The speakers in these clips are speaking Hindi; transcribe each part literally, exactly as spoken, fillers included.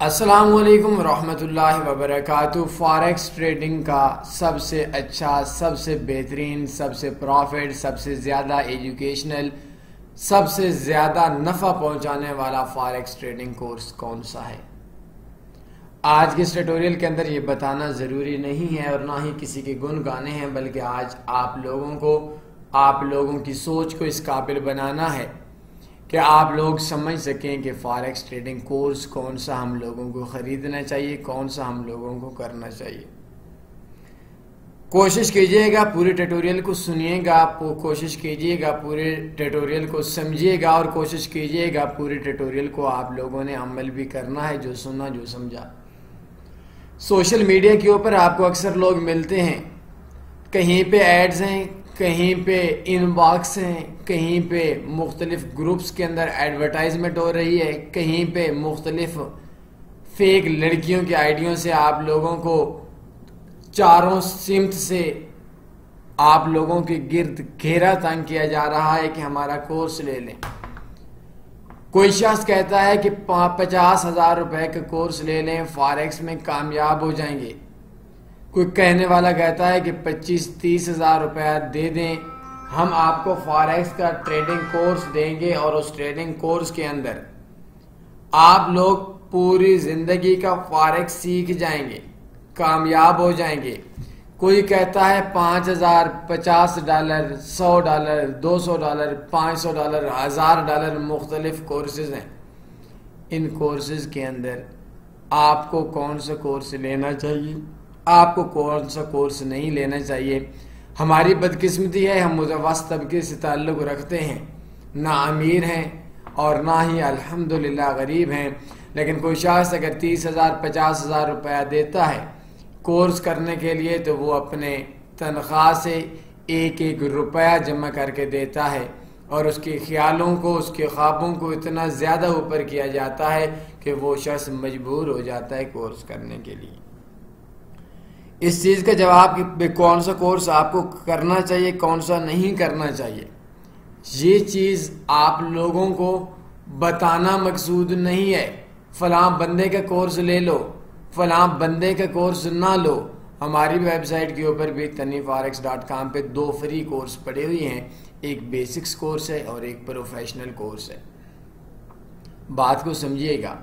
अस्सलामुअलैकुम रहमतुल्लाहि वबरकातुहू। फॉरेक्स ट्रेडिंग का सबसे अच्छा, सबसे बेहतरीन, सबसे प्रॉफिट, सबसे ज़्यादा एजुकेशनल, सबसे ज़्यादा नफ़ा पहुंचाने वाला फॉरेक्स ट्रेडिंग कोर्स कौन सा है? आज के इस ट्यूटोरियल के अंदर ये बताना ज़रूरी नहीं है और ना ही किसी के गुण गाने हैं, बल्कि आज आप लोगों को, आप लोगों की सोच को इस काबिल बनाना है कि आप लोग समझ सकें कि फॉरेक्स ट्रेडिंग कोर्स कौन सा हम लोगों को ख़रीदना चाहिए, कौन सा हम लोगों को करना चाहिए। कोशिश कीजिएगा पूरे ट्यूटोरियल को सुनिएगा, कोशिश कीजिएगा पूरे ट्यूटोरियल को समझिएगा और कोशिश कीजिएगा पूरे ट्यूटोरियल को आप लोगों ने अमल भी करना है, जो सुना जो समझा। सोशल मीडिया के ऊपर आपको अक्सर लोग मिलते हैं, कहीं पे एड्स हैं, कहीं पे इनबॉक्स हैं, कहीं पे मुख्तलिफ ग्रुप्स के अंदर एडवर्टाइजमेंट हो रही है, कहीं पे मुख्तलिफ फेक लड़कियों की आइडियों से आप लोगों को चारों सिमत से आप लोगों के गिर्द घेरा तंग किया जा रहा है कि हमारा कोर्स ले लें। कोई शख्स कहता है कि पचास हजार रुपए का कोर्स ले लें, फॉरेक्स में कामयाब हो जाएंगे। कोई कहने वाला कहता है कि पच्चीस तीस हजार रुपया दे दें, हम आपको फॉरेक्स का ट्रेडिंग कोर्स देंगे और उस ट्रेडिंग कोर्स के अंदर आप लोग पूरी जिंदगी का फॉरेक्स सीख जाएंगे, कामयाब हो जाएंगे। कोई कहता है पाँच हजार, पचास डॉलर, सौ डॉलर, दो सौ डॉलर, पाँच सौ डॉलर, हजार डॉलर मुख्तलिफ कोर्सेज हैं। इन कोर्सेज के अंदर आपको कौन सा कोर्स लेना चाहिए, आपको कौन सा कोर्स नहीं लेना चाहिए? हमारी बदकिस्मती है, हम मुतवस्सित तबके से ताल्लुक़ रखते हैं, ना अमीर हैं और ना ही अल्हम्दुलिल्लाह गरीब हैं। लेकिन कोई शख्स अगर तीस हजार पचास हजार रुपया देता है कोर्स करने के लिए, तो वो अपने तनख्वाह से एक एक रुपया जमा करके देता है और उसके ख्यालों को, उसके ख्वाबों को इतना ज़्यादा ऊपर किया जाता है कि वो शख्स मजबूर हो जाता है कोर्स करने के लिए। इस चीज़ का जवाब कि कौन सा कोर्स आपको करना चाहिए, कौन सा नहीं करना चाहिए, ये चीज़ आप लोगों को बताना मकसूद नहीं है। फलां बंदे का कोर्स ले लो, फलां बंदे का कोर्स ना लो। हमारी वेबसाइट के ऊपर भी तनी फॉरेक्स डॉट कॉम पे दो फ्री कोर्स पड़े हुए हैं, एक बेसिक्स कोर्स है और एक प्रोफेशनल कोर्स है। बात को समझिएगा।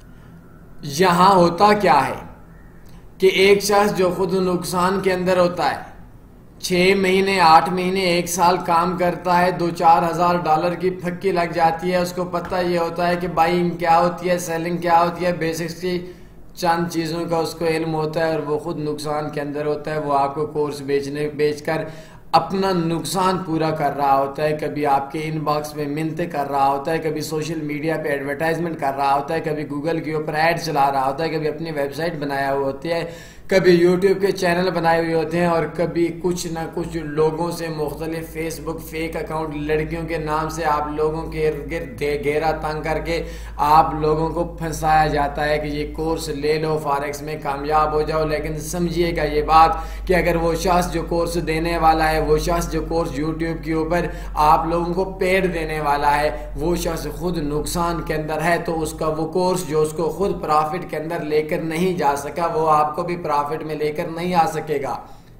यहाँ होता क्या है कि एक शख्स जो खुद नुकसान के अंदर होता है, छः महीने आठ महीने एक साल काम करता है, दो चार हजार डॉलर की फक्की लग जाती है, उसको पता ये होता है कि बाइंग क्या होती है, सेलिंग क्या होती है, बेसिक्स की चंद चीज़ों का उसको इल्म होता है और वो खुद नुकसान के अंदर होता है। वो आपको कोर्स बेचने बेचकर अपना नुकसान पूरा कर रहा होता है, कभी आपके इनबॉक्स में मिन्नतें कर रहा होता है, कभी सोशल मीडिया पे एडवर्टाइजमेंट कर रहा होता है, कभी गूगल के ऊपर ऐड चला रहा होता है, कभी अपनी वेबसाइट बनाया हुआ होती है, कभी यूट्यूब के चैनल बनाए हुए होते हैं और कभी कुछ ना कुछ लोगों से मुख्तलिफ फेसबुक फेक अकाउंट लड़कियों के नाम से आप लोगों के इर्द गिर्द घेरा तंग करके आप लोगों को फंसाया जाता है कि ये कोर्स ले लो, फॉरेक्स में कामयाब हो जाओ। लेकिन समझिएगा ये बात कि अगर वो शख्स जो कोर्स देने वाला है, वो शख्स जो कोर्स यूट्यूब के ऊपर आप लोगों को पेड देने वाला है, वो शख्स खुद नुकसान के अंदर है, तो उसका वो कोर्स जो उसको खुद प्रॉफिट के अंदर लेकर नहीं जा सका, वो आपको भी प्रॉफिट में लेकर नहीं आ सकेगा।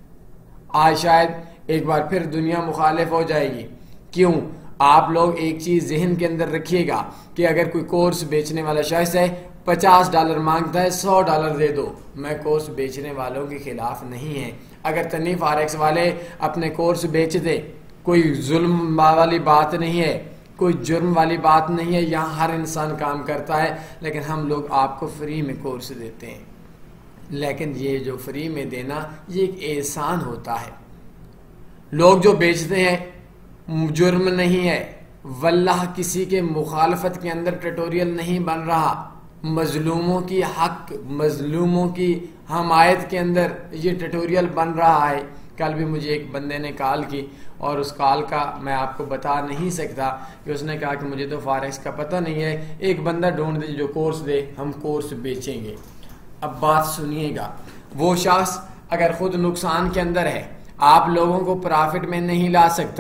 आज शायद एक बार फिर दुनिया मुखालिफ हो जाएगी। क्यों? आप लोग एक चीज जहन के अंदर रखिएगा कि अगर कोई कोर्स बेचने वाला शख्स है, पचास डॉलर मांगता है, सौ डॉलर दे दो, मैं कोर्स बेचने वालों के खिलाफ नहीं है। अगर तनी फॉरेक्स वाले अपने कोर्स बेच दे, कोई जुल्म वाली बात नहीं है, कोई जुर्म वाली बात नहीं है, यहाँ हर इंसान काम करता है, लेकिन हम लोग आपको फ्री में कोर्स देते हैं। लेकिन ये जो फ्री में देना, ये एक एहसान होता है। लोग जो बेचते हैं जुर्म नहीं है, वल्लाह किसी के मुखालफत के अंदर ट्यूटोरियल नहीं बन रहा, मजलूमों की हक, मजलूमों की हमायत के अंदर ये ट्यूटोरियल बन रहा है। कल भी मुझे एक बंदे ने कॉल की और उस कॉल का मैं आपको बता नहीं सकता कि उसने कहा कि मुझे तो फॉरेक्स का पता नहीं है, एक बंदा ढूंढ दे जो कोर्स दे, हम कोर्स बेचेंगे। अब बात सुनिएगा, वो शख्स अगर खुद नुकसान के अंदर है, आप लोगों को प्रॉफिट में नहीं ला सकता,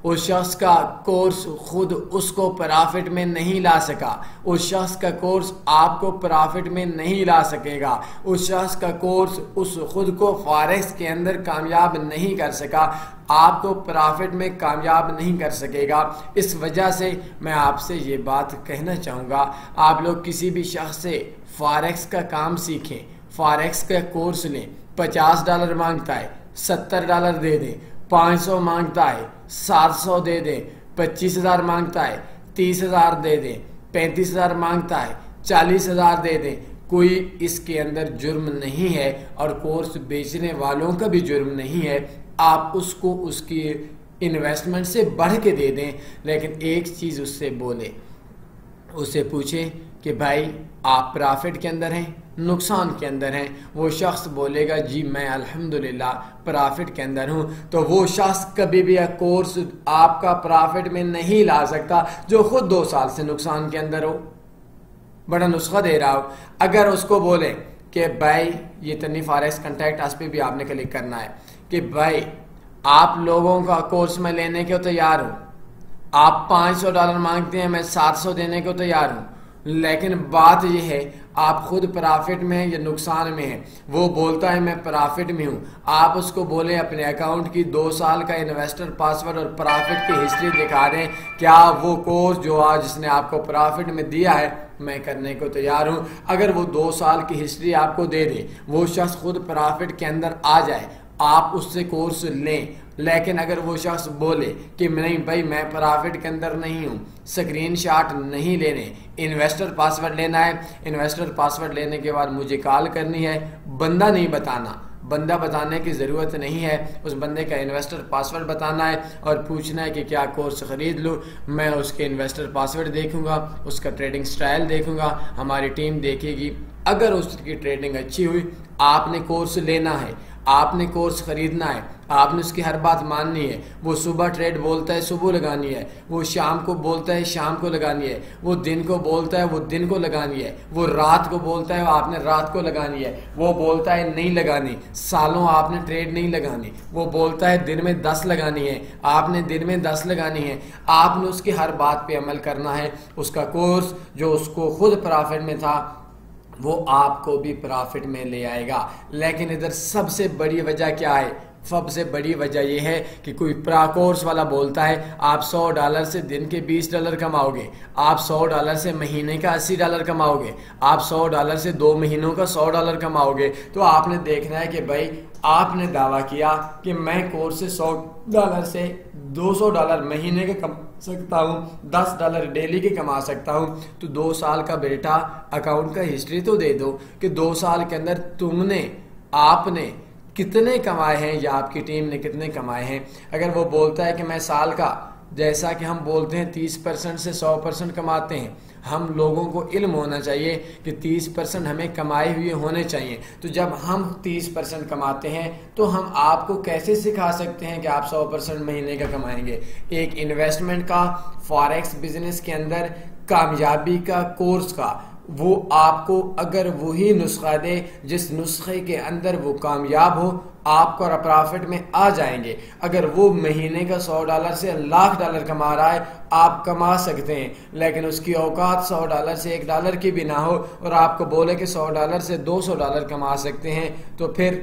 उस शख्स का कोर्स खुद उसको प्रॉफिट में नहीं ला सका, उस शख्स का कोर्स आपको प्रॉफिट में नहीं ला सकेगा, उस शख्स का कोर्स उस खुद को फॉरेक्स के अंदर कामयाब नहीं कर सका, आपको प्रॉफिट में कामयाब नहीं कर सकेगा। इस वजह से मैं आपसे ये बात कहना चाहूँगा, आप लोग किसी भी शख्स से फॉरेक्स का काम सीखें, फॉरेक्स का कोर्स लें। पचास डॉलर मांगता है, सत्तर डॉलर दे दें, पाँच सौ मांगता है, सात सौ दे दें, पच्चीस हजार मांगता है, तीस हजार दे दें, पैंतीस हजार मांगता है, चालीस हजार दे दें। कोई इसके अंदर जुर्म नहीं है और कोर्स बेचने वालों का भी जुर्म नहीं है। आप उसको उसकी इन्वेस्टमेंट से बढ़ के दे दें, लेकिन एक चीज़ उससे बोले, उससे पूछें कि भाई आप प्रॉफिट के अंदर हैं, नुकसान के अंदर हैं। वो शख्स बोलेगा जी मैं अल्हम्दुलिल्लाह प्रॉफिट के अंदर हूँ, तो वो शख्स कभी भी कोर्स आपका प्रॉफिट में नहीं ला सकता जो खुद दो साल से नुकसान के अंदर हो, बड़ा नुस्खा दे रहा हो। अगर उसको बोले कि भाई ये तनी फॉरेक्स कॉन्टैक्ट अस पे भी आपने क्लिक करना है कि भाई आप लोगों का कोर्स में लेने को तैयार हूँ, आप पाँच सौ डॉलर मांगते हैं, मैं सात सौ देने को तैयार हूँ, लेकिन बात यह है आप खुद प्रॉफिट में हैं या नुकसान में हैं। वो बोलता है मैं प्रॉफिट में हूँ, आप उसको बोले अपने अकाउंट की दो साल का इन्वेस्टर पासवर्ड और प्रॉफिट की हिस्ट्री दिखा दें, क्या वो कोर्स जो आज जिसने आपको प्रॉफिट में दिया है मैं करने को तैयार हूँ। अगर वो दो साल की हिस्ट्री आपको दे दे, वो शख्स खुद प्रॉफिट के अंदर आ जाए, आप उससे कोर्स लें। लेकिन अगर वो शख्स बोले कि नहीं भाई मैं प्रॉफिट के अंदर नहीं हूँ, स्क्रीन शॉट नहीं लेने, इन्वेस्टर पासवर्ड लेना है, इन्वेस्टर पासवर्ड लेने के बाद मुझे कॉल करनी है, बंदा नहीं बताना, बंदा बताने की ज़रूरत नहीं है, उस बंदे का इन्वेस्टर पासवर्ड बताना है और पूछना है कि क्या कोर्स ख़रीद लूँ। मैं उसके इन्वेस्टर पासवर्ड देखूंगा, उसका ट्रेडिंग स्टाइल देखूंगा, हमारी टीम देखेगी। अगर उसकी ट्रेडिंग अच्छी हुई, आपने कोर्स लेना है, आपने कोर्स खरीदना है, आपने उसकी हर बात माननी है। वो सुबह ट्रेड बोलता है सुबह लगानी है, वो शाम को बोलता है शाम को लगानी है, वो दिन को बोलता है वो दिन को लगानी है, वो रात को बोलता है आपने रात को लगानी है, वो बोलता है नहीं लगानी, सालों आपने ट्रेड नहीं लगानी, वो बोलता है दिन में दस लगानी है, आपने दिन में दस लगानी है। आपने उसकी हर बात पे अमल करना है। उसका कोर्स जो उसको खुद प्रॉफिट में था वो आपको भी प्रॉफिट में ले आएगा। लेकिन इधर सबसे बड़ी वजह क्या है? सबसे बड़ी वजह यह है कि कोई प्रा कोर्स वाला बोलता है आप सौ डॉलर से दिन के बीस डॉलर कमाओगे, आप सौ डॉलर से महीने का अस्सी डॉलर कमाओगे, आप सौ डॉलर से दो महीनों का सौ डॉलर कमाओगे। तो आपने देखना है कि भाई आपने दावा किया कि मैं कोर्स से सौ डॉलर से दो सौ डॉलर महीने के कमा सकता हूँ, दस डॉलर डेली के कमा सकता हूँ। तो दो साल का बेटा अकाउंट का हिस्ट्री तो दे दो कि दो साल के अंदर तुमने आपने कितने कमाए हैं या आपकी टीम ने कितने कमाए हैं। अगर वो बोलता है कि मैं साल का, जैसा कि हम बोलते हैं तीस परसेंट से सौ परसेंट कमाते हैं, हम लोगों को इल्म होना चाहिए कि तीस परसेंट हमें कमाए हुए होने चाहिए। तो जब हम तीस परसेंट कमाते हैं तो हम आपको कैसे सिखा सकते हैं कि आप सौ परसेंट महीने का कमाएंगे। एक इन्वेस्टमेंट का, फॉरेक्स बिजनेस के अंदर कामयाबी का, कोर्स का, वो आपको अगर वही नुस्खा दे जिस नुस्खे के अंदर वो कामयाब हो, आपको प्रॉफिट में आ जाएंगे। अगर वो महीने का सौ डॉलर से लाख डॉलर कमा रहा है, आप कमा सकते हैं, लेकिन उसकी औकात सौ डॉलर से एक डॉलर की भी ना हो और आपको बोले कि सौ डॉलर से दो सौ डॉलर कमा सकते हैं, तो फिर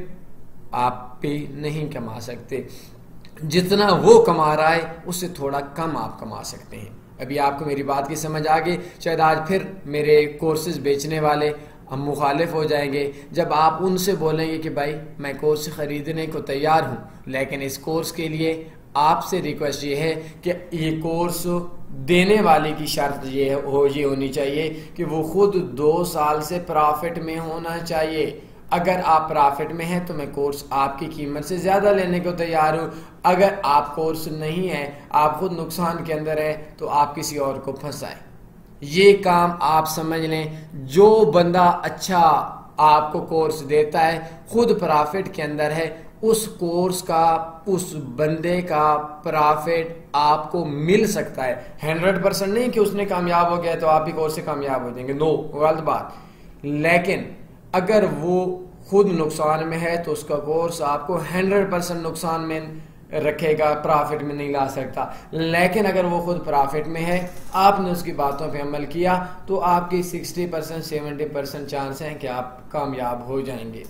आप भी नहीं कमा सकते। जितना वो कमा रहा है उससे थोड़ा कम आप कमा सकते हैं। अभी आपको मेरी बात की समझ आ गई। शायद आज फिर मेरे कोर्सेज बेचने वाले हम मुखालिफ हो जाएंगे जब आप उनसे बोलेंगे कि भाई मैं कोर्स खरीदने को तैयार हूँ, लेकिन इस कोर्स के लिए आपसे रिक्वेस्ट ये है कि ये कोर्स देने वाले की शर्त ये हो ये होनी चाहिए कि वो खुद दो साल से प्रॉफिट में होना चाहिए। अगर आप प्रॉफिट में हैं तो मैं कोर्स आपकी कीमत से ज़्यादा लेने को तैयार हूँ। अगर आप कोर्स नहीं है, आप खुद नुकसान के अंदर है, तो आप किसी और को फंसाएं। ये काम आप समझ लें। जो बंदा अच्छा आपको कोर्स देता है, खुद प्रॉफिट के अंदर है, उस कोर्स का, उस बंदे का प्रॉफिट आपको मिल सकता है। हंड्रेड परसेंट नहीं कि उसने कामयाब हो गया तो आप भी कोर्स से कामयाब हो जाएंगे, नो, गलत बात। लेकिन अगर वो खुद नुकसान में है तो उसका कोर्स आपको हंड्रेड परसेंट नुकसान में रखेगा, प्रॉफिट में नहीं ला सकता। लेकिन अगर वो खुद प्रॉफिट में है, आपने उसकी बातों पे अमल किया, तो आपकी साठ परसेंट सेवेंटी परसेंट चांस हैं कि आप कामयाब हो जाएंगे।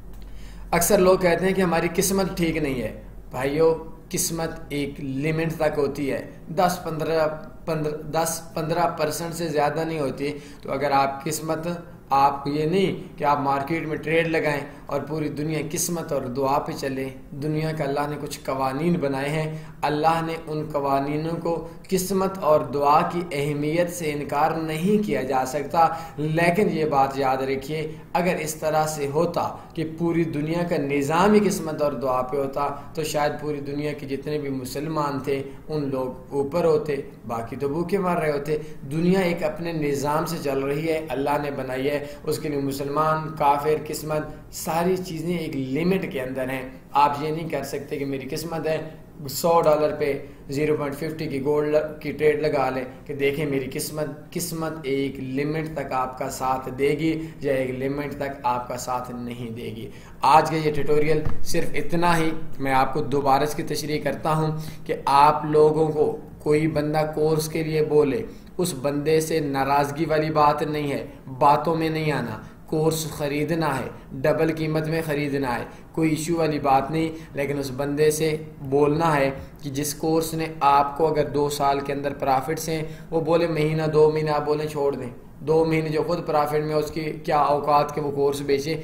अक्सर लोग कहते हैं कि हमारी किस्मत ठीक नहीं है। भाइयों, किस्मत एक लिमिट तक होती है, दस पंद्रह पंद्रह दस पंद्रह परसेंट से ज़्यादा नहीं होती। तो अगर आप किस्मत, आप ये नहीं कि आप मार्केट में ट्रेड लगाएं और पूरी दुनिया किस्मत और दुआ पे चले। दुनिया का अल्लाह ने कुछ कवानीन बनाए हैं, अल्लाह ने उन कवानीनों को किस्मत और दुआ की अहमियत से इनकार नहीं किया जा सकता। लेकिन ये बात याद रखिए, अगर इस तरह से होता कि पूरी दुनिया का निज़ाम ही किस्मत और दुआ पे होता, तो शायद पूरी दुनिया के जितने भी मुसलमान थे उन लोग ऊपर होते, बाकी तो भूखे मर रहे होते। दुनिया एक अपने निज़ाम से चल रही है, अल्लाह ने बनाई है, उसके लिए मुसलमान, काफिर, किस्मत, सारी चीज़ें एक लिमिट के अंदर हैं। आप ये नहीं कर सकते कि मेरी किस्मत है सौ डॉलर पे ज़ीरो पॉइंट फिफ्टी की गोल्ड की ट्रेड लगा लें कि देखें मेरी किस्मत। किस्मत एक लिमिट तक आपका साथ देगी या एक लिमिट तक आपका साथ नहीं देगी। आज का ये ट्यूटोरियल सिर्फ इतना ही। मैं आपको दोबारा इसकी तशरीह करता हूँ कि आप लोगों को कोई बंदा कोर्स के लिए बोले, उस बंदे से नाराज़गी वाली बात नहीं है, बातों में नहीं आना। कोर्स ख़रीदना है, डबल कीमत में ख़रीदना है, कोई इशू वाली बात नहीं। लेकिन उस बंदे से बोलना है कि जिस कोर्स ने आपको अगर दो साल के अंदर प्रॉफिट्स हैं, वो बोले महीना दो महीने आप बोलें छोड़ दें, दो महीने जो खुद प्रॉफिट में उसकी क्या औकात के वो कोर्स बेचे।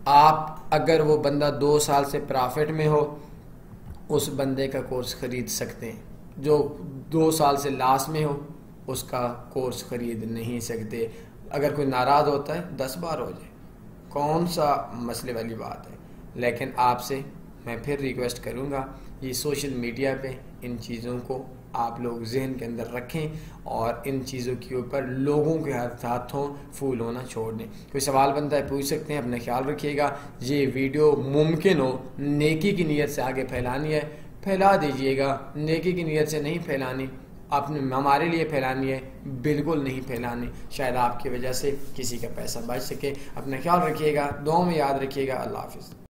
आप अगर वो बंदा दो साल से प्रॉफिट में हो, उस बंदे का कोर्स ख़रीद सकते हैं। जो दो साल से लॉस में हो, उसका कोर्स ख़रीद नहीं सकते। अगर कोई नाराज़ होता है दस बार हो जाए, कौन सा मसले वाली बात है। लेकिन आपसे मैं फिर रिक्वेस्ट करूँगा, ये सोशल मीडिया पे इन चीज़ों को आप लोग जहन के अंदर रखें और इन चीज़ों के ऊपर लोगों के हाथों फूल होना छोड़ दें। कोई सवाल बनता है पूछ सकते हैं। अपना ख्याल रखिएगा। ये वीडियो मुमकिन हो नेकी की नीयत से आगे फैलानी है, फैला दीजिएगा। नेकी की नीयत से नहीं फैलानी, आपने हमारे लिए फैलानी है, बिल्कुल नहीं फैलानी। शायद आपकी वजह से किसी का पैसा बच सके। अपना ख्याल रखिएगा, दुआ में याद रखिएगा। अल्लाह हाफिज़।